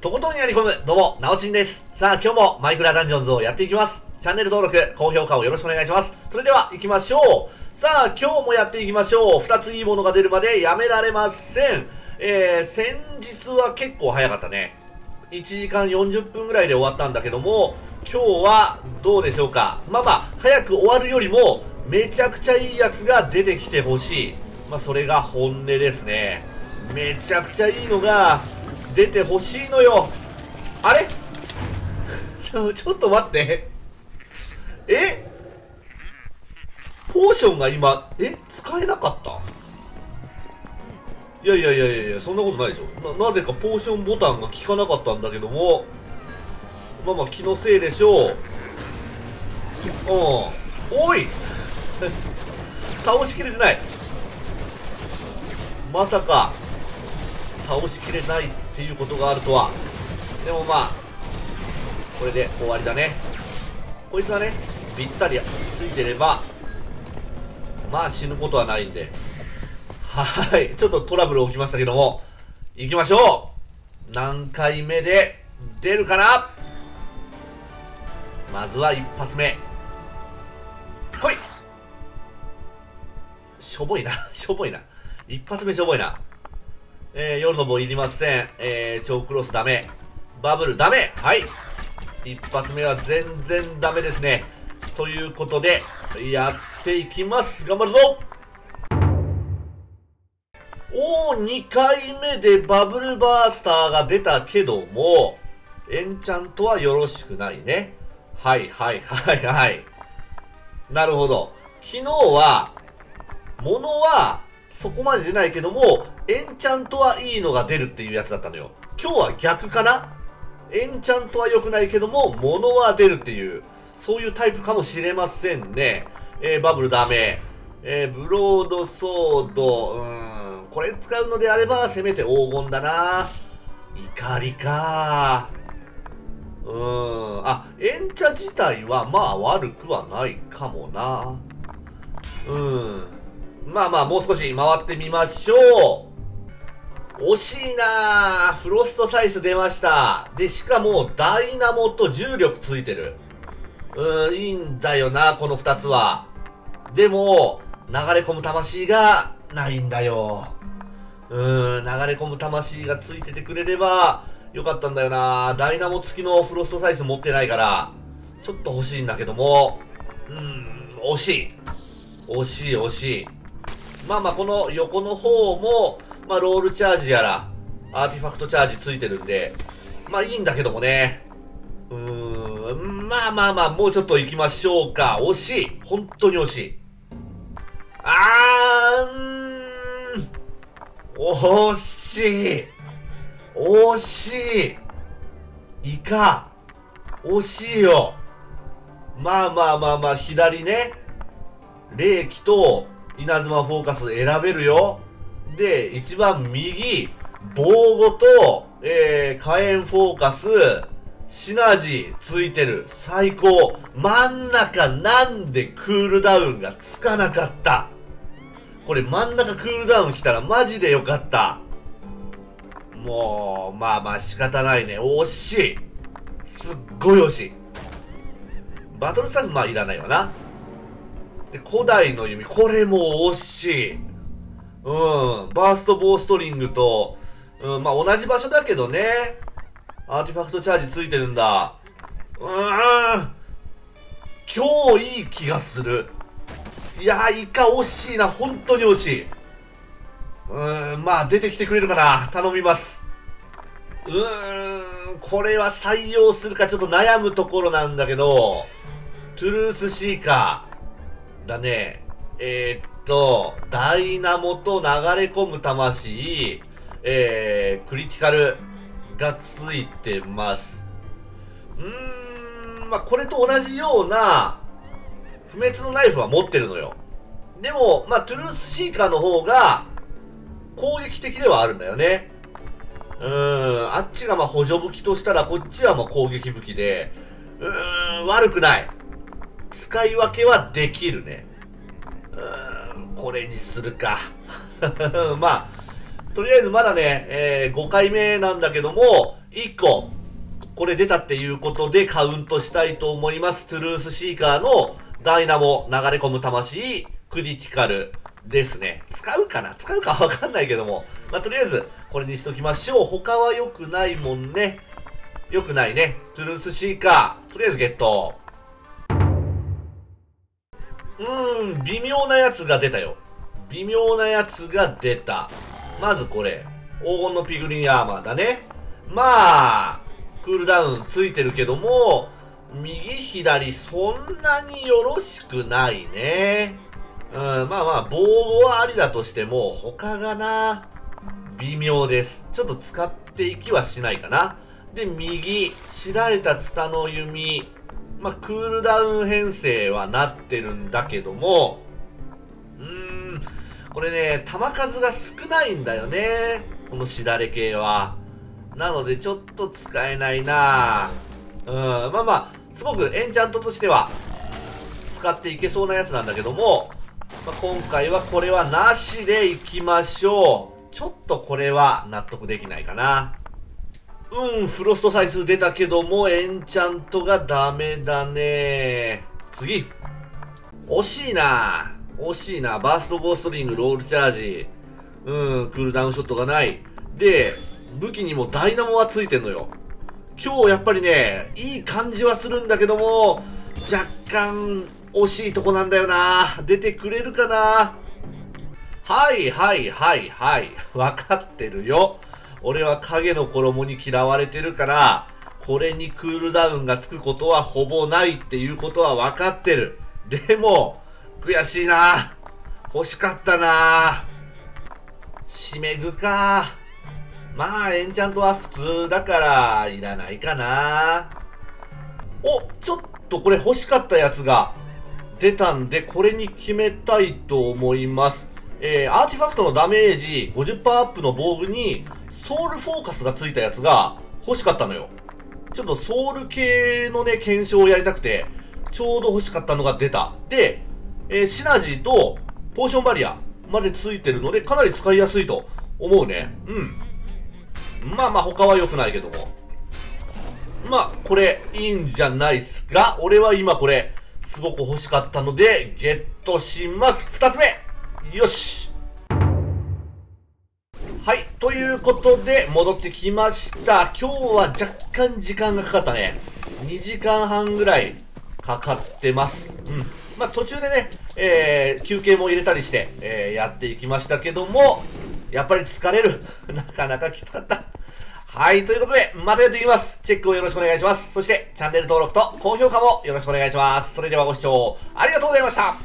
とことんやり込む、どうも、なおちんです。さあ、今日もマイクラダンジョンズをやっていきます。チャンネル登録、高評価をよろしくお願いします。それでは、行きましょう。さあ、今日もやっていきましょう。2ついいものが出るまでやめられません。先日は結構早かったね。1時間40分ぐらいで終わったんだけども、今日はどうでしょうか。早く終わるよりも、めちゃくちゃいいやつが出てきてほしい。それが本音ですね。めちゃくちゃいいのが、出てほしいのよ。あれちょっと待って。ポーションが今、使えなかった？いや、そんなことないでしょ。なぜかポーションボタンが効かなかったんだけども、気のせいでしょう。おい倒しきれてない。まさか、倒しきれないっていうことがあるとは。でもこれで終わりだね。こいつはね、ぴったりついてれば、死ぬことはないんで。はい。ちょっとトラブル起きましたけども、行きましょう。何回目で出るかな。まずは一発目。来い。しょぼいな。一発目しょぼいな。夜の棒いりません。超クロスダメ。バブルダメ。はい。一発目は全然ダメですね。ということで、やっていきます。頑張るぞ。2回目でバブルバースターが出たけども、エンチャントはよろしくないね。はい。なるほど。昨日は、物はそこまで出ないけども、エンチャントはいいのが出るっていうやつだったのよ。今日は逆かな？エンチャントは良くないけども、物は出るっていう、そういうタイプかもしれませんね。バブルダメ。ブロードソード、これ使うのであれば、せめて黄金だな。怒りか。エンチャ自体は悪くはないかもな。もう少し回ってみましょう。惜しいなぁ。フロストサイス出ました。で、しかも、ダイナモと重力ついてる。いいんだよな、この二つは。でも、流れ込む魂がないんだよ。流れ込む魂がついててくれれば、よかったんだよな。ダイナモ付きのフロストサイス持ってないから、ちょっと欲しいんだけども、惜しい。この横の方も、ロールチャージやら、アーティファクトチャージついてるんで、いいんだけどもね。もうちょっと行きましょうか。惜しい。本当に惜しい。惜しい。イカ。惜しいよ。左ね。霊気と稲妻フォーカス選べるよ。で、一番右、防護と、火炎フォーカス、シナジーついてる。最高。真ん中なんでクールダウンがつかなかった。これ真ん中クールダウン来たらマジでよかった。もう、仕方ないね。惜しい。すっごい惜しい。バトルスタッフいらないわな。で、古代の弓。これも惜しい。バーストボーストリングと、同じ場所だけどね。アーティファクトチャージついてるんだ。今日いい気がする。いやー、イカ惜しいな。本当に惜しい。出てきてくれるかな。頼みます。これは採用するかちょっと悩むところなんだけど、トゥルースシーカーだね。ダイナモと流れ込む魂、クリティカルがついてます。これと同じような、不滅のナイフは持ってるのよ。でも、トゥルースシーカーの方が、攻撃的ではあるんだよね。あっちが補助武器としたら、こっちは攻撃武器で、悪くない。使い分けはできるね。これにするか。 とりあえずまだね、5回目なんだけども、1個、これ出たっていうことでカウントしたいと思います。トゥルースシーカーのダイナモ、流れ込む魂、クリティカルですね。使うかわかんないけども。まあ、とりあえず、これにしときましょう。他は良くないもんね。良くないね。トゥルースシーカー、とりあえずゲット。微妙なやつが出たよ。微妙なやつが出た。まずこれ。黄金のピグリンアーマーだね。まあ、クールダウンついてるけども、右左そんなによろしくないね。まあまあ、防護はありだとしても、他がな、微妙です。ちょっと使っていきはしないかな。で、右、しだれたツタの弓。まあ、クールダウン編成はなってるんだけども、これね、弾数が少ないんだよね。このしだれ系は。なので、ちょっと使えないなまあまあ、すごくエンチャントとしては、使っていけそうなやつなんだけども、まあ、今回はこれはなしでいきましょう。ちょっとこれは納得できないかな。フロストサイズ出たけども、エンチャントがダメだね。次。惜しいな。惜しいな。バーストゴーストリング、ロールチャージ。クールダウンショットがない。で、武器にもダイナモはついてんのよ。今日やっぱりね、いい感じはするんだけども、若干惜しいとこなんだよな。出てくれるかな。はいはいはいはい。わかってるよ。俺は影の衣に嫌われてるから、これにクールダウンがつくことはほぼないっていうことはわかってる。でも、悔しいな。欲しかったな。締め具か。まあ、エンチャントは普通だから、いらないかな。お、ちょっとこれ欲しかったやつが出たんで、これに決めたいと思います。アーティファクトのダメージ 50% アップの防具に、ソウルフォーカスがついたやつが欲しかったのよ。ちょっとソウル系のね、検証をやりたくて、ちょうど欲しかったのが出た。で、シナジーとポーションバリアまでついてるので、かなり使いやすいと思うね。まあまあ他は良くないけども。まあ、これいいんじゃないっすか。俺は今これ、すごく欲しかったので、ゲットします。二つ目よし。はい。ということで、戻ってきました。今日は若干時間がかかったね。2時間半ぐらいかかってます。まあ、途中でね、休憩も入れたりして、やっていきましたけども、やっぱり疲れる。なかなかきつかった。はい。ということで、またやっていきます。チェックをよろしくお願いします。そして、チャンネル登録と高評価もよろしくお願いします。それではご視聴ありがとうございました。